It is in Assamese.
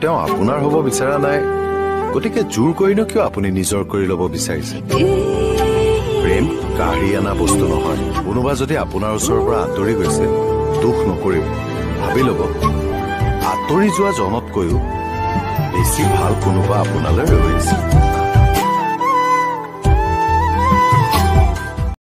তেওঁ আপোনাৰ হ'ব বিচৰা নাই গতিকে জোৰ কৰিনো কিয় আপুনি নিজৰ কৰি ল'ব বিচাৰিছে প্ৰেম কাঢ়ি অনা বস্তু নহয় কোনোবা যদি আপোনাৰ ওচৰৰ পৰা আঁতৰি গৈছে দুখ নকৰিব ভাবি ল'ব আঁতৰি যোৱা জনতকৈও বেছি ভাল কোনোবা আপোনালৈ ৰৈ আছে